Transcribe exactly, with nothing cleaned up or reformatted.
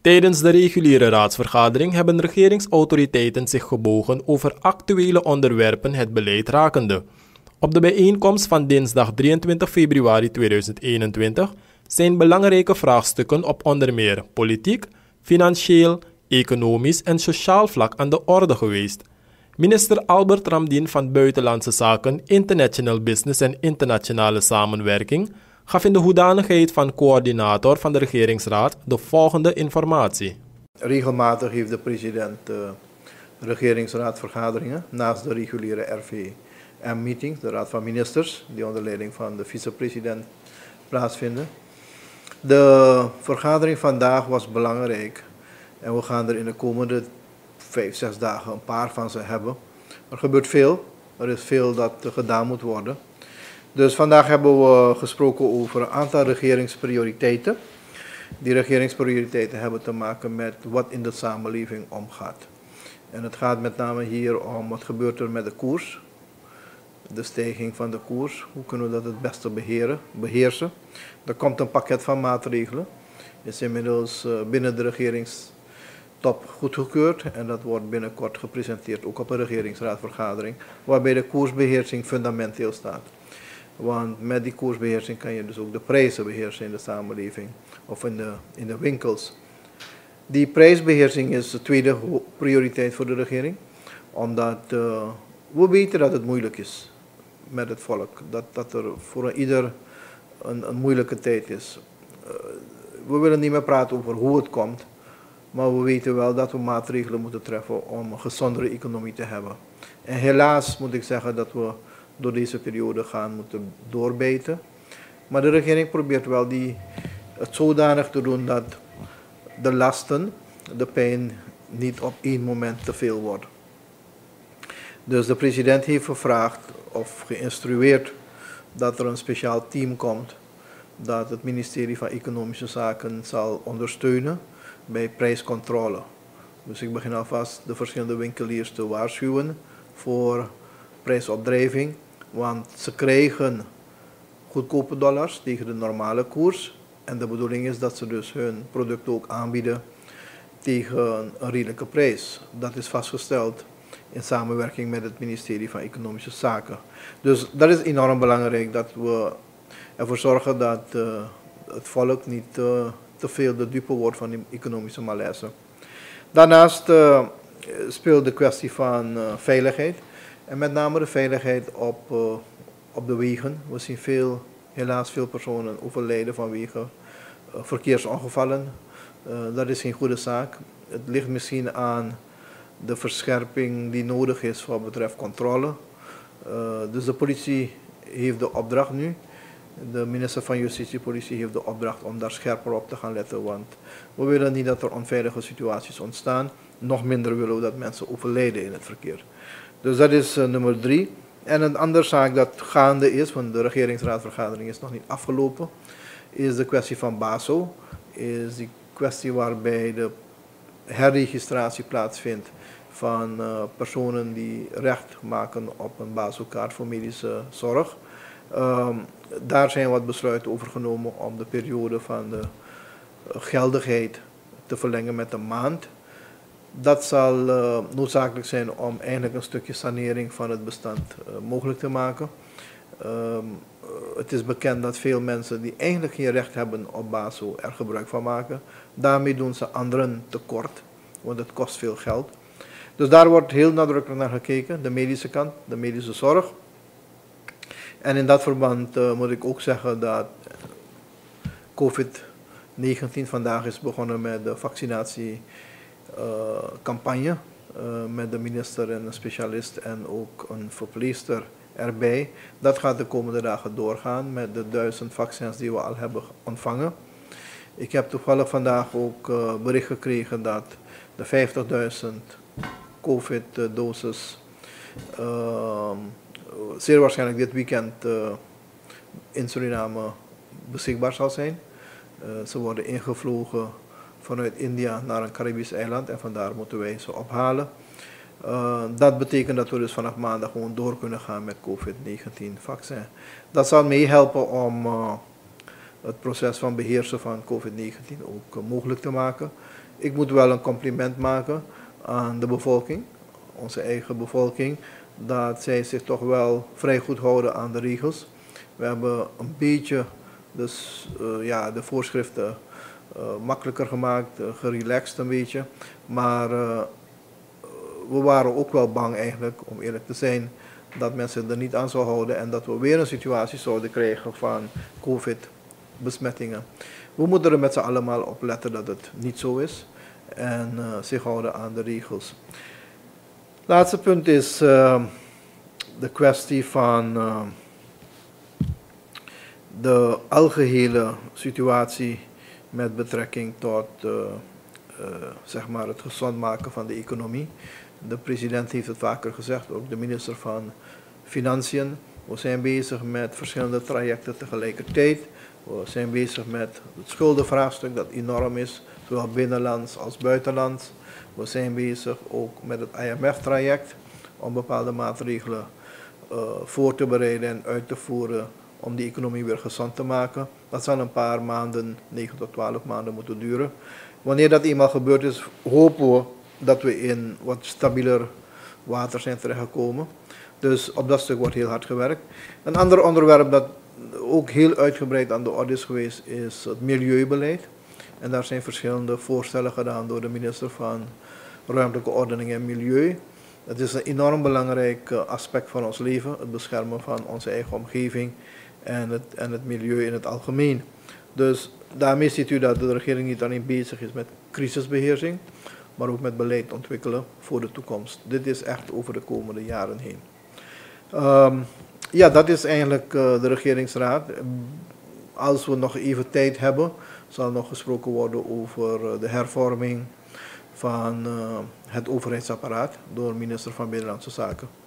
Tijdens de reguliere raadsvergadering hebben regeringsautoriteiten zich gebogen over actuele onderwerpen het beleid rakende. Op de bijeenkomst van dinsdag drieëntwintig februari tweeduizend eenentwintig zijn belangrijke vraagstukken op onder meer politiek, financieel, economisch en sociaal vlak aan de orde geweest. Minister Albert Ramdien van Buitenlandse Zaken, International Business en Internationale Samenwerking gaf in de hoedanigheid van coördinator van de regeringsraad de volgende informatie. Regelmatig heeft de president uh, regeringsraadvergaderingen naast de reguliere R V M-meetings, de Raad van Ministers, die onder leiding van de vicepresident plaatsvinden. De vergadering vandaag was belangrijk en we gaan er in de komende vijf, zes dagen een paar van ze hebben. Er gebeurt veel, er is veel dat gedaan moet worden. Dus vandaag hebben we gesproken over een aantal regeringsprioriteiten. Die regeringsprioriteiten hebben te maken met wat in de samenleving omgaat. En het gaat met name hier om wat gebeurt er met de koers. De stijging van de koers, hoe kunnen we dat het beste beheren, beheersen. Er komt een pakket van maatregelen. Is inmiddels binnen de regeringstop goedgekeurd en dat wordt binnenkort gepresenteerd ook op een regeringsraadvergadering, waarbij de koersbeheersing fundamenteel staat. Want met die koersbeheersing kan je dus ook de prijzen beheersen in de samenleving of in de, in de winkels. Die prijsbeheersing is de tweede prioriteit voor de regering, omdat uh, we weten dat het moeilijk is met het volk, dat, dat er voor ieder een, een moeilijke tijd is. Uh, we willen niet meer praten over hoe het komt, maar we weten wel dat we maatregelen moeten treffen om een gezondere economie te hebben. En helaas moet ik zeggen dat we door deze periode gaan moeten doorbijten. Maar de regering probeert wel die, het zodanig te doen dat de lasten, de pijn, niet op één moment te veel wordt. Dus de president heeft gevraagd of geïnstrueerd dat er een speciaal team komt dat het ministerie van Economische Zaken zal ondersteunen bij prijscontrole. Dus ik begin alvast de verschillende winkeliers te waarschuwen voor prijsopdrijving, want ze krijgen goedkope dollars tegen de normale koers en de bedoeling is dat ze dus hun producten ook aanbieden tegen een redelijke prijs. Dat is vastgesteld in samenwerking met het ministerie van Economische Zaken. Dus dat is enorm belangrijk dat we ervoor zorgen dat uh, het volk niet uh, te veel de dupe wordt van die economische malaise. Daarnaast uh, speelt de kwestie van uh, veiligheid. En met name de veiligheid op, uh, op de wegen. We zien veel, helaas veel personen overlijden vanwege uh, verkeersongevallen. Uh, dat is geen goede zaak. Het ligt misschien aan de verscherping die nodig is wat betreft controle. Uh, dus de politie heeft de opdracht nu. De minister van Justitie en Politie heeft de opdracht om daar scherper op te gaan letten. Want we willen niet dat er onveilige situaties ontstaan. Nog minder willen we dat mensen overlijden in het verkeer. Dus dat is uh, nummer drie. En een andere zaak dat gaande is, want de regeringsraadvergadering is nog niet afgelopen, is de kwestie van BASO. Is die kwestie waarbij de herregistratie plaatsvindt van uh, personen die recht maken op een BASO-kaart voor medische zorg. Um, daar zijn wat besluiten over genomen om de periode van de geldigheid te verlengen met een maand. Dat zal uh, noodzakelijk zijn om eigenlijk een stukje sanering van het bestand uh, mogelijk te maken. Um, uh, het is bekend dat veel mensen die eigenlijk geen recht hebben op BASO er gebruik van maken. Daarmee doen ze anderen tekort, want het kost veel geld. Dus daar wordt heel nadrukkelijk naar gekeken, de medische kant, de medische zorg. En in dat verband uh, moet ik ook zeggen dat COVID negentien vandaag is begonnen met de vaccinatiecampagne. Uh, uh, met de minister en een specialist en ook een verpleegster erbij. Dat gaat de komende dagen doorgaan met de duizend vaccins die we al hebben ontvangen. Ik heb toevallig vandaag ook uh, bericht gekregen dat de vijftigduizend COVID-doses uh, zeer waarschijnlijk dit weekend uh, in Suriname beschikbaar zal zijn. Uh, ze worden ingevlogen vanuit India naar een Caribisch eiland en vandaar moeten wij ze ophalen. Uh, dat betekent dat we dus vanaf maandag gewoon door kunnen gaan met COVID negentien vaccin. Dat zal meehelpen om uh, het proces van beheersen van COVID negentien ook uh, mogelijk te maken. ik moet wel een compliment maken aan de bevolking, onze eigen bevolking, dat zij zich toch wel vrij goed houden aan de regels. We hebben een beetje dus, uh, ja, de voorschriften uh, makkelijker gemaakt, uh, gerelaxed een beetje. Maar uh, we waren ook wel bang eigenlijk, om eerlijk te zijn, dat mensen er niet aan zouden houden en dat we weer een situatie zouden krijgen van COVID-besmettingen. We moeten er met z'n allemaal op letten dat het niet zo is en uh, zich houden aan de regels. Laatste punt is uh, de kwestie van uh, de algehele situatie met betrekking tot uh, uh, zeg maar het gezond maken van de economie. De president heeft het vaker gezegd, ook de minister van Financiën. We zijn bezig met verschillende trajecten tegelijkertijd. We zijn bezig met het schuldenvraagstuk dat enorm is, zowel binnenlands als buitenlands. We zijn bezig ook met het I M F-traject om bepaalde maatregelen uh, voor te bereiden en uit te voeren om die economie weer gezond te maken. Dat zal een paar maanden, negen tot twaalf maanden moeten duren. Wanneer dat eenmaal gebeurd is, hopen we dat we in wat stabieler water zijn terechtgekomen. Dus op dat stuk wordt heel hard gewerkt. Een ander onderwerp dat ook heel uitgebreid aan de orde is geweest, is het milieubeleid. En daar zijn verschillende voorstellen gedaan door de minister van Ruimtelijke Ordening en Milieu. Het is een enorm belangrijk aspect van ons leven, het beschermen van onze eigen omgeving en het, en het milieu in het algemeen. Dus daarmee ziet u dat de regering niet alleen bezig is met crisisbeheersing, maar ook met beleid ontwikkelen voor de toekomst. Dit is echt over de komende jaren heen. Um, ja, dat is eigenlijk uh, de regeringsraad. Als we nog even tijd hebben, zal nog gesproken worden over uh, de hervorming van uh, het overheidsapparaat door minister van Binnenlandse Zaken.